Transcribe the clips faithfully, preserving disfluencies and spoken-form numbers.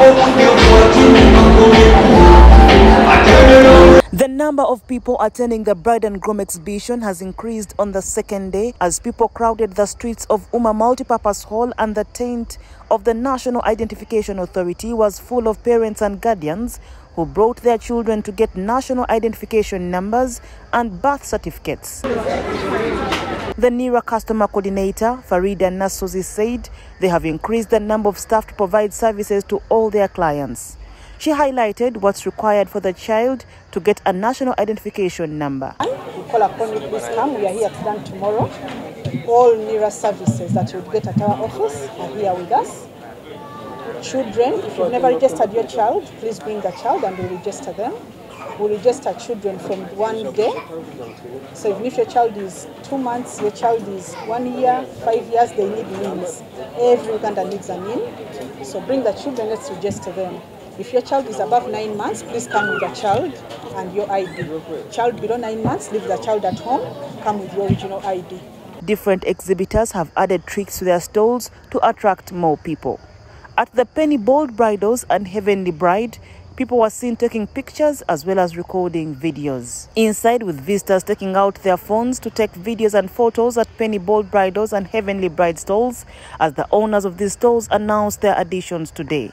The number of people attending the bride and groom exhibition has increased on the second day as people crowded the streets of Uma Multipurpose Hall, and the tent of the National Identification Authority was full of parents and guardians who brought their children to get national identification numbers and birth certificates. The NERA customer coordinator, Farida Nasozi, said they have increased the number of staff to provide services to all their clients. She highlighted what's required for the child to get a national identification number. We call upon you, please come. We are here to learn tomorrow. All NERA services that you would get at our office are here with us. Children, if you've never registered your child, please bring the child and we'll register them. We'll register children from one day. So even if your child is two months, your child is one year, five years, they need names. Every Uganda needs a name. So bring the children, let's register them. If your child is above nine months, please come with the child and your I D. Child below nine months, leave the child at home, come with your original I D. Different exhibitors have added tricks to their stalls to attract more people. At the Penny Bold Bridals and Heavenly Bride, people were seen taking pictures as well as recording videos. Inside, with visitors taking out their phones to take videos and photos at Penny Bold Bridals and Heavenly Bride stalls, as the owners of these stalls announced their additions today.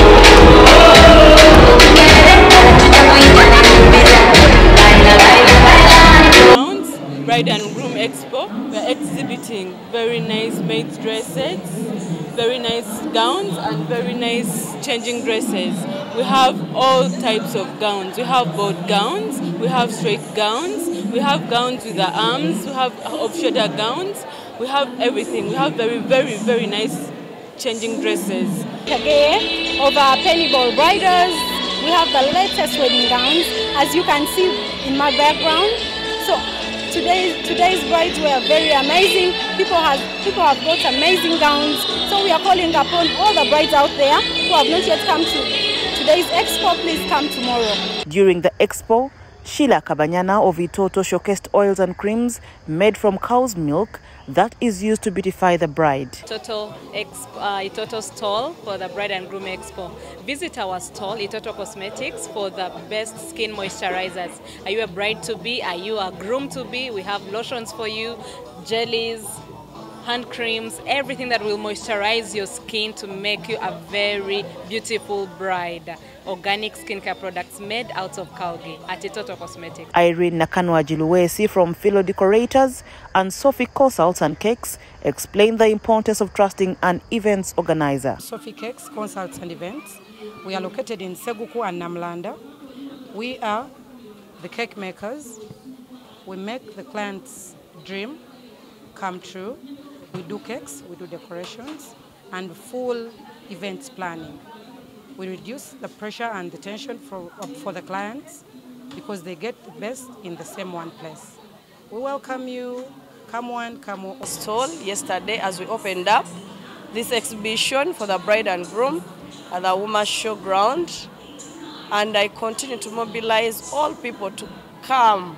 Bride and Groom Expo. We're exhibiting very nice maid dresses, very nice gowns and very nice changing dresses. We have all types of gowns. We have both gowns, we have straight gowns, we have gowns with the arms, we have off-shoulder gowns, we have everything. We have very, very, very nice changing dresses. Today, over Penny Bold Bridals, we have the latest wedding gowns, as you can see in my background. So today's today's brides were very amazing. People have people have got amazing gowns. So we are calling upon all the brides out there who have not yet come to today's expo, please come tomorrow. During the expo, Sheila Kabanyana of Itoto showcased oils and creams made from cow's milk that is used to beautify the bride. Itoto, expo, uh, Itoto stall for the Bride and Groom Expo. Visit our stall, Itoto Cosmetics, for the best skin moisturizers. Are you a bride-to-be? Are you a groom-to-be? We have lotions for you, jellies, hand creams, everything that will moisturize your skin to make you a very beautiful bride. Organic skincare products made out of Calgary at Itoto Cosmetics. Irene Nakanwa Jiluwesi from Philo Decorators and Sophie Consults and Cakes explained the importance of trusting an events organizer. Sophie Cakes, Consults and Events. We are located in Seguku and Namlanda. We are the cake makers. We make the client's dream come true. We do cakes, we do decorations, and full events planning. We reduce the pressure and the tension for, for the clients because they get the best in the same one place. We welcome you. Come one, come one. Stall yesterday as we opened up this exhibition for the bride and groom at the Women's Showground, and I continue to mobilize all people to come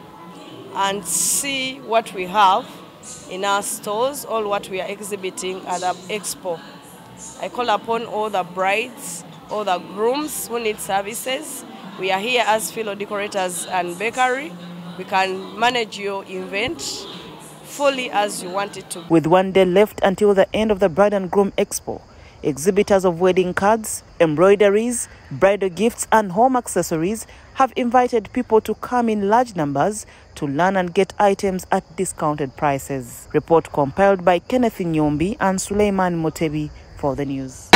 and see what we have in our stores, all what we are exhibiting at the expo. I call upon all the brides, all the grooms who need services. We are here as Philo Decorators and Bakery. We can manage your event fully as you want it to. With one day left until the end of the Bride and Groom Expo, exhibitors of wedding cards, embroideries, bridal gifts and home accessories have invited people to come in large numbers to learn and get items at discounted prices. Report compiled by Kenneth Nyombi and Suleiman Motebi for the news.